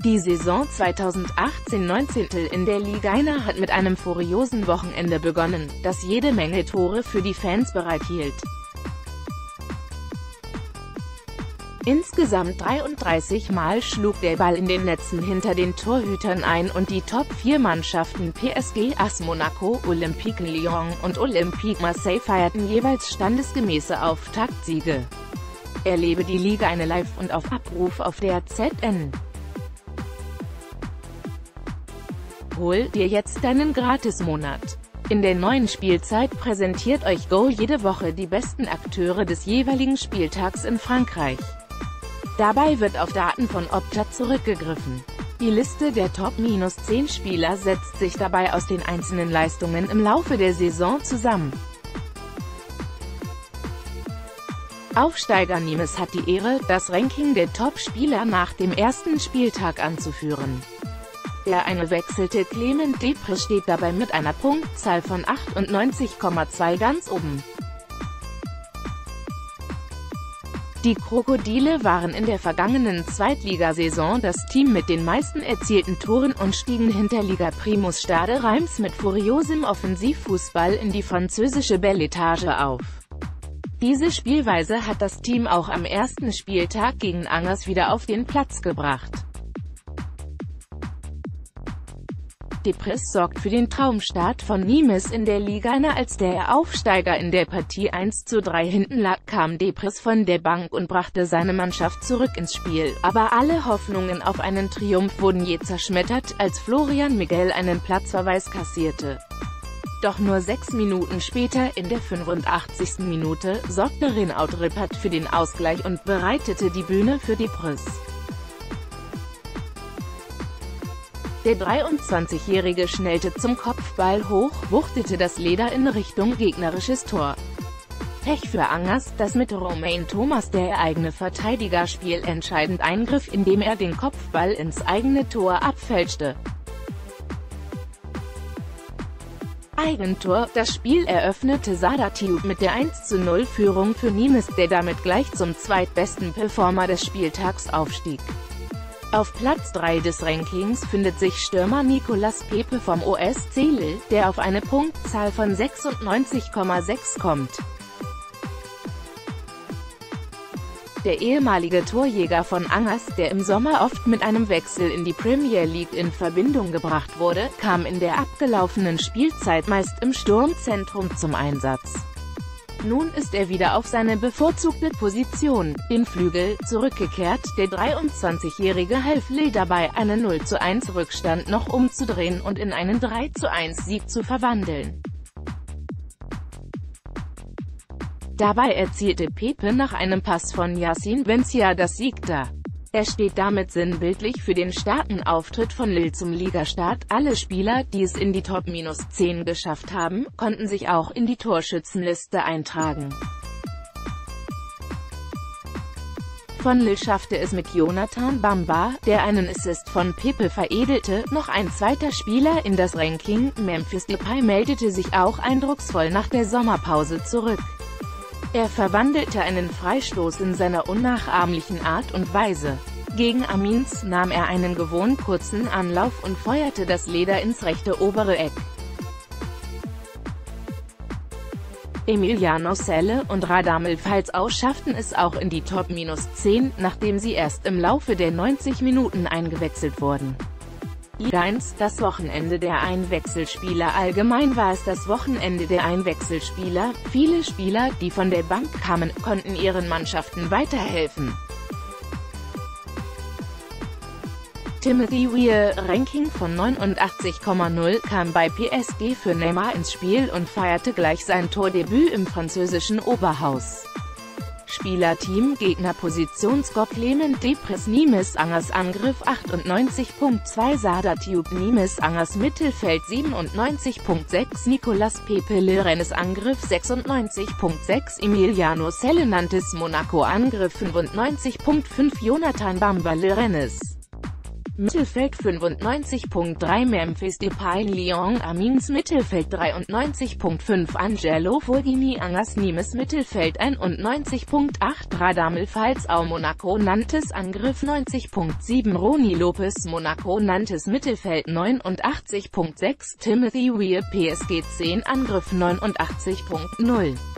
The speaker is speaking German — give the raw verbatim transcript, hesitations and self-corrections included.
Die Saison zweitausendachtzehn neunzehn in der Liga eins hat mit einem furiosen Wochenende begonnen, das jede Menge Tore für die Fans bereithielt. Insgesamt dreiunddreißig Mal schlug der Ball in den Netzen hinter den Torhütern ein und die Top vier Mannschaften P S G, A S Monaco, Olympique Lyon und Olympique Marseille feierten jeweils standesgemäße Auftaktsiege. Erlebe die Liga eins live und auf Abruf auf der Z N. Hol dir jetzt deinen Gratismonat. In der neuen Spielzeit präsentiert euch Go jede Woche die besten Akteure des jeweiligen Spieltags in Frankreich. Dabei wird auf Daten von Opta zurückgegriffen. Die Liste der Top zehn Spieler setzt sich dabei aus den einzelnen Leistungen im Laufe der Saison zusammen. Aufsteiger Nîmes hat die Ehre, das Ranking der Top-Spieler nach dem ersten Spieltag anzuführen. Der eingewechselte Clément Deprez steht dabei mit einer Punktzahl von achtundneunzig Komma zwei ganz oben. Die Krokodile waren in der vergangenen Zweitligasaison das Team mit den meisten erzielten Toren und stiegen hinter Liga-Primus Stade Reims mit furiosem Offensivfußball in die französische Bel-Etage auf. Diese Spielweise hat das Team auch am ersten Spieltag gegen Angers wieder auf den Platz gebracht. Deprez sorgt für den Traumstart von Nîmes in der Liga eins. Als der Aufsteiger in der Partie eins zu drei hinten lag, kam Deprez von der Bank und brachte seine Mannschaft zurück ins Spiel, aber alle Hoffnungen auf einen Triumph wurden je zerschmettert, als Florian Miguel einen Platzverweis kassierte. Doch nur sechs Minuten später, in der fünfundachtzigsten Minute, sorgte Renaud Rippert für den Ausgleich und bereitete die Bühne für Deprez. Der dreiundzwanzigjährige schnellte zum Kopfball hoch, wuchtete das Leder in Richtung gegnerisches Tor. Pech für Angers, das mit Romain Thomas der eigene Verteidiger spielentscheidend eingriff, indem er den Kopfball ins eigene Tor abfälschte. Eigentor. Das Spiel eröffnete Sada Thioub mit der eins zu null Führung für Nîmes, der damit gleich zum zweitbesten Performer des Spieltags aufstieg. Auf Platz drei des Rankings findet sich Stürmer Nicolas Pepe vom O S C Lille, der auf eine Punktzahl von sechsundneunzig Komma sechs kommt. Der ehemalige Torjäger von Angers, der im Sommer oft mit einem Wechsel in die Premier League in Verbindung gebracht wurde, kam in der abgelaufenen Spielzeit meist im Sturmzentrum zum Einsatz. Nun ist er wieder auf seine bevorzugte Position, den Flügel, zurückgekehrt. Der dreiundzwanzigjährige half Lille dabei, einen null zu eins Rückstand noch umzudrehen und in einen drei zu eins Sieg zu verwandeln. Dabei erzielte Pepe nach einem Pass von Yacine Bensia das Siegtor. Er steht damit sinnbildlich für den starken Auftritt von Lille zum Ligastart. Alle Spieler, die es in die Top zehn geschafft haben, konnten sich auch in die Torschützenliste eintragen. Von Lille schaffte es mit Jonathan Bamba, der einen Assist von Pepe veredelte, noch ein zweiter Spieler in das Ranking. Memphis Depay meldete sich auch eindrucksvoll nach der Sommerpause zurück. Er verwandelte einen Freistoß in seiner unnachahmlichen Art und Weise. Gegen Amiens nahm er einen gewohnt kurzen Anlauf und feuerte das Leder ins rechte obere Eck. Emiliano Selle und Radamel Falcao schafften es auch in die Top zehn, nachdem sie erst im Laufe der neunzig Minuten eingewechselt wurden. Liga eins, das Wochenende der Einwechselspieler. Allgemein war es das Wochenende der Einwechselspieler. Viele Spieler, die von der Bank kamen, konnten ihren Mannschaften weiterhelfen. Timothy Weah, Ranking von neunundachtzig Komma null, kam bei P S G für Neymar ins Spiel und feierte gleich sein Tordebüt im französischen Oberhaus. Spielerteam, Gegnerposition Score Clément Deprez Nîmes Angers Angriff achtundneunzig Komma zwei Sada Thioub Nîmes Angers Mittelfeld siebenundneunzig Komma sechs Nicolas Pepe Le Rennes Angriff sechsundneunzig Komma sechs Emiliano Selle Nantes Monaco Angriff fünfundneunzig Komma fünf Jonathan Bamba Le Rennes Mittelfeld fünfundneunzig Komma drei Memphis Depay Lyon Amins Mittelfeld dreiundneunzig Komma fünf Angelo Fulgini Angers Nimes Mittelfeld einundneunzig Komma acht Radamel Falcao Monaco Nantes Angriff neunzig Komma sieben Rony Lopez Monaco Nantes Mittelfeld neunundachtzig Komma sechs Timothy Weah P S G zehn Angriff neunundachtzig Komma null